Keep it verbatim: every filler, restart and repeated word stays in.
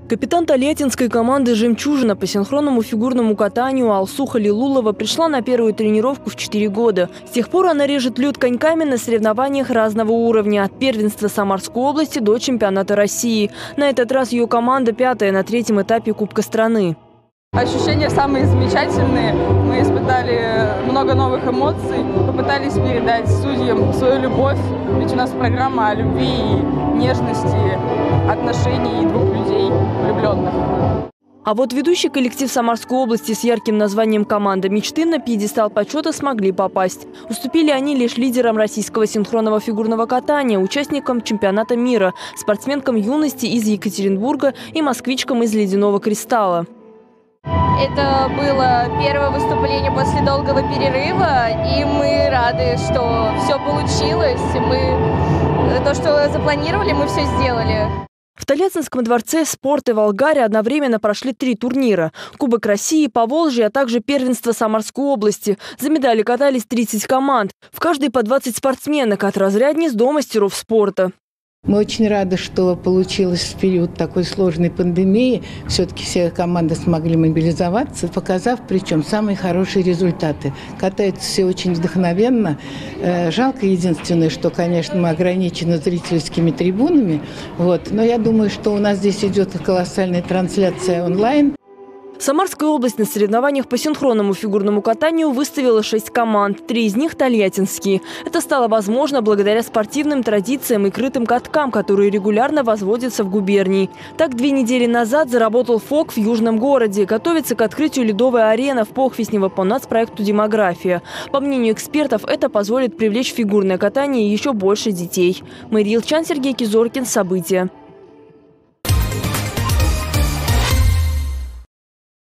Капитан тольяттинской команды «Жемчужина» по синхронному фигурному катанию Алсу Халилулова пришла на первую тренировку в четыре года. С тех пор она режет лед коньками на соревнованиях разного уровня – от первенства Самарской области до чемпионата России. На этот раз ее команда пятая на третьем этапе Кубка страны. Ощущения самые замечательные. Мы испытали много новых эмоций, попытались передать судьям свою любовь. Ведь у нас программа о любви и нежности, отношений двух людей влюбленных. А вот ведущий коллектив Самарской области с ярким названием «Команда мечты» на пьедестал почета смогли попасть. Уступили они лишь лидерам российского синхронного фигурного катания, участникам чемпионата мира, спортсменкам юности из Екатеринбурга и москвичкам из «Ледяного кристалла». Это было первое выступление после долгого перерыва, и мы рады, что все получилось. Мы то, что запланировали, мы все сделали. В Тольяттинском дворце спорта и Волгаре одновременно прошли три турнира. Кубок России, Поволжья, а также первенство Самарской области. За медали катались тридцать команд. В каждой по двадцать спортсменок от разрядниц до мастеров спорта. Мы очень рады, что получилось в период такой сложной пандемии. Все-таки все команды смогли мобилизоваться, показав причем самые хорошие результаты. Катаются все очень вдохновенно. Жалко единственное, что, конечно, мы ограничены зрительскими трибунами. Вот. Но я думаю, что у нас здесь идет колоссальная трансляция онлайн. Самарская область на соревнованиях по синхронному фигурному катанию выставила шесть команд, три из них тольяттинские. Это стало возможно благодаря спортивным традициям и крытым каткам, которые регулярно возводятся в губернии. Так, две недели назад заработал ФОК в Южном городе. Готовится к открытию ледовая арена в Похвеснево по нацпроекту «Демография». По мнению экспертов, это позволит привлечь в фигурное катание еще больше детей. Мария Илчан, Сергей Кизоркин. События.